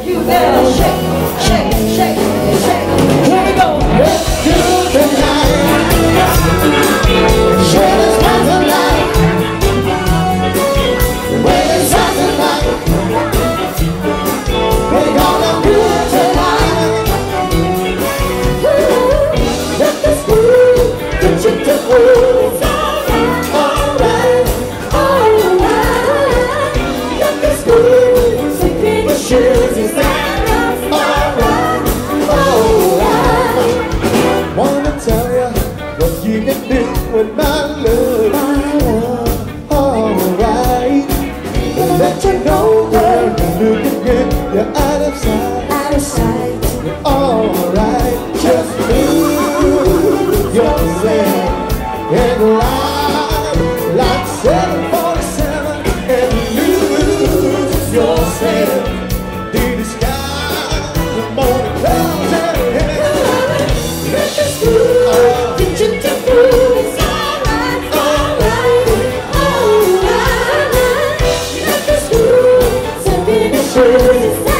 You better shake, shake, shake, shake. Here we go. Let's do the night. Share this kind of life. When it's on the night, we're gonna do it tonight. Let this groove get you to move. Alright, alright. Let this groove sink in your shoes. Is that alright, alright? Wanna tell you what you can do with my love, alright. Let you know where you're looking good. You're out of sight, you're alright. Just lose yourself in life like 747 and lose yourself. Do the sky, the morning clouds and heaven. Let the school get you to move. It's alright, alright, alright. Let the school sink in your shoes.